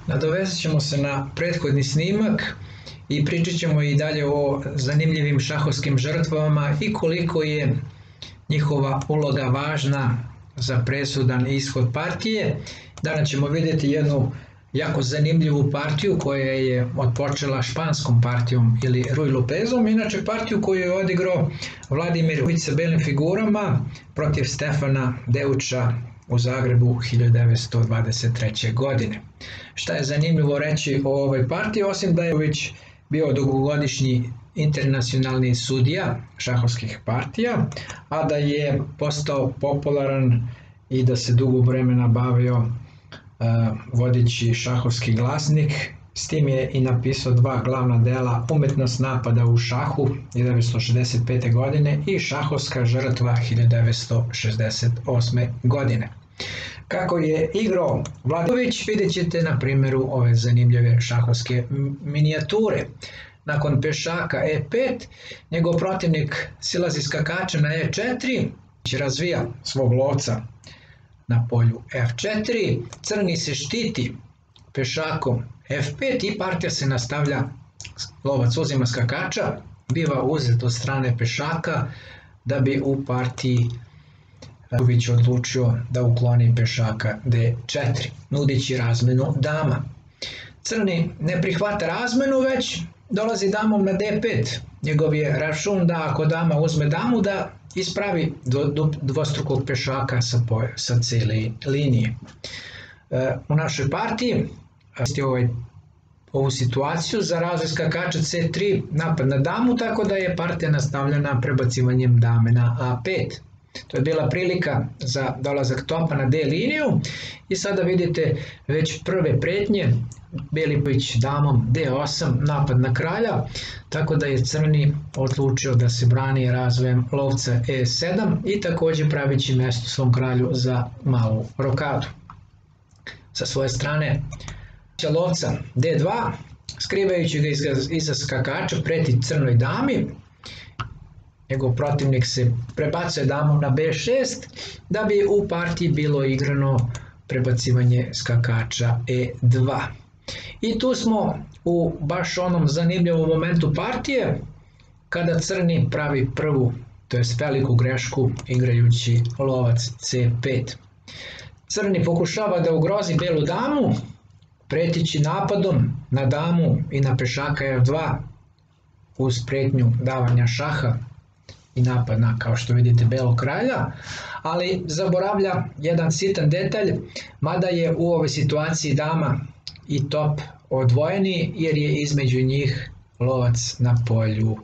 Nadovezat ćemo se na prethodni snimak i pričat ćemo i dalje o zanimljivim šahovskim žrtvama i koliko je njihova uloga važna za presudan ishod partije. Danas ćemo vidjeti jednu jako zanimljivu partiju koja je odpočela španskom partijom ili Ruy Lopezom, inače partiju koju je odigrao Vladimir Ujć sa belim figurama protiv Stefana Deutscha u Zagrebu 1923. godine. Šta je zanimljivo reći o ovoj partiji, osim da je Ujć bio dugogodišnji internacionalni sudija šahovskih partija, a da je postao popularan i da se dugo vremena bavio vodeći šahovski glasnik. S tim je i napisao dva glavna dela: Umetnost napada u šahu 1965. godine i Šahovska žrtva 1968. godine. Kako je igrao Vladović vidjet ćete na primjeru ove zanimljive šahovske minijature. Nakon pešaka E5, njegov protivnik silazi skakača na E4, razvija svog lovca na polju F4, crni se štiti pešakom F5 i partija se nastavlja. Lovac uzima skakača, biva uzet od strane pešaka da bi u partiji Vladović odlučio da ukloni pešaka D4, nudići razmenu dama. Crni ne prihvata razmenu, već dolazi damom na D5. Njegov je račun da ako dama uzme damu da ispravi dvostrukog pešaka sa cijele linije. U našoj partiji ovu situaciju za razvoj skakača C3, napad na damu, tako da je partija nastavljena prebacivanjem dame na A5. To je bila prilika za dolazak topa na D liniju i sada vidite već prve pretnje. Belipović damom D8, napad na kralja, tako da je crni odlučio da se brani razvojem lovca E7 i također pravići mjesto svom kralju za malu rokadu. Sa svoje strane lovca D2, skrivajući ga iza skakača, preti crnoj dami. Njegov protivnik se prebacuje damom na B6 da bi u partiji bilo igrano prebacivanje skakača E2. I tu smo u baš onom zanimljivom momentu partije kada crni pravi prvu, to jest veliku grešku igrajući lovac C5. Crni pokušava da ugrozi belu damu, pretići napadom na damu i na pešaka F2 uz pretnju davanja šaha i napad na, kao što vidite, belog kralja, ali zaboravlja jedan sitan detalj, mada je u ovoj situaciji dama i top odvojeni jer je između njih lovac na polju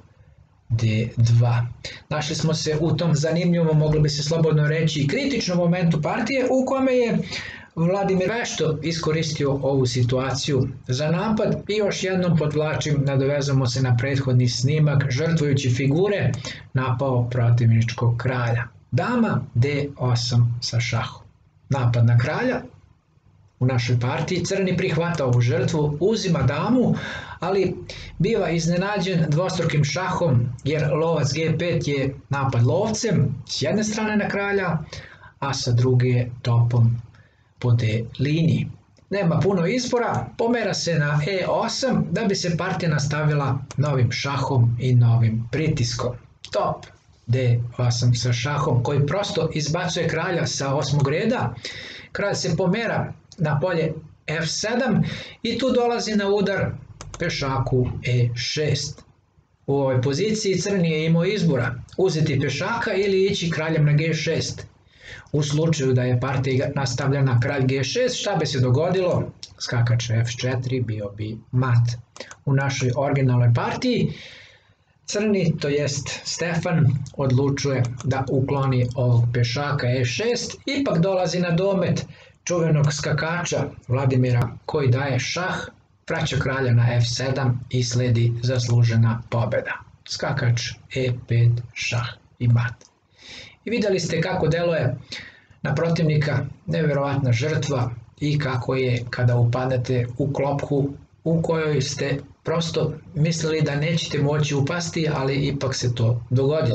D2. Našli smo se u tom zanimljivom, moglo bi se slobodno reći, kritičnom momentu partije u kome je Vladimir vešto iskoristio ovu situaciju za napad i još jednom podvlačim, nadovezamo se na prethodni snimak, žrtvujući figure napao protivničkog kralja. Dama D8 sa šahom. Napad na kralja. U našoj partiji crni prihvata ovu žrtvu, uzima damu, ali biva iznenađen dvostrukim šahom jer lovac G5 je napad lovcem s jedne strane na kralja, a sa druge topom po D liniji. Nema puno izbora, pomera se na E8 da bi se partija nastavila novim šahom i novim pritiskom. Top D8 sa šahom koji prosto izbacuje kralja sa 8. reda. Kralj se pomera na polje F7 i tu dolazi na udar pešaku E6. U ovoj poziciji crni je imao izbora uzeti pešaka ili ići kraljem na G6. U slučaju da je partija nastavljena kralj G6, šta bi se dogodilo? Skakač F4 bio bi mat. U našoj originalnoj partiji crni, to jest Stefan, odlučuje da ukloni ovog pešaka E6, ipak dolazi na domet čuvenog skakača Vladimira koji daje šah, vraća kralja na F7 i sledi zaslužena pobjeda. Skakač E5, šah i mat. I vidjeli ste kako deluje na protivnika nevjerovatna žrtva i kako je kada upadate u klopku u kojoj ste prosto mislili da nećete moći upasti, ali ipak se to dogodilo.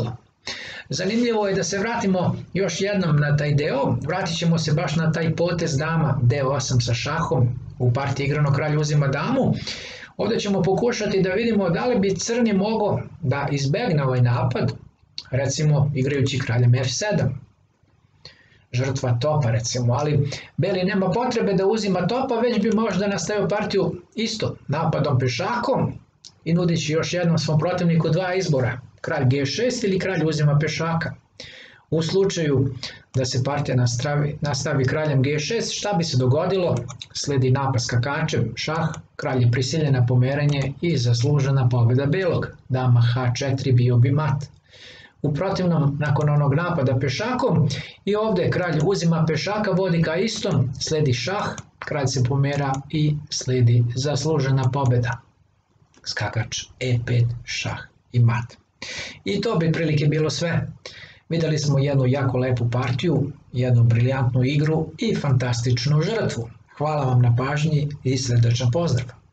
Zanimljivo je da se vratimo još jednom na taj deo, vratit ćemo se baš na taj potez dama D8 sa šahom, u partiji igrano kralj uzima damu. Ovdje ćemo pokušati da vidimo da li bi crni mogao da izbegne ovaj napad, recimo igrajući kraljem F7. Žrtva topa recimo, ali beli nema potrebe da uzima topa, već bi možda nastavio partiju isto napadom pešakom i nudići još jednom svom protivniku dva izbora, kralj G6 ili kralj uzima pešaka. U slučaju da se partija nastavi kraljem G6, šta bi se dogodilo? Sledi napad skakačem, šah, kralj je prisiljen na pomeranje i zaslužena pobjeda belog. Dama H4 bio bi mat. U protivnom, nakon onog napada pešakom, i ovdje kralj uzima pešaka, vodi ka istom, sledi šah, kralj se pomera i sledi zaslužena pobjeda. Skakač E5, šah i mat. I to bi prilike bilo sve. Vidjeli smo jednu jako lepu partiju, jednu briljantnu igru i fantastičnu žrtvu. Hvala vam na pažnji i srdačan pozdrav!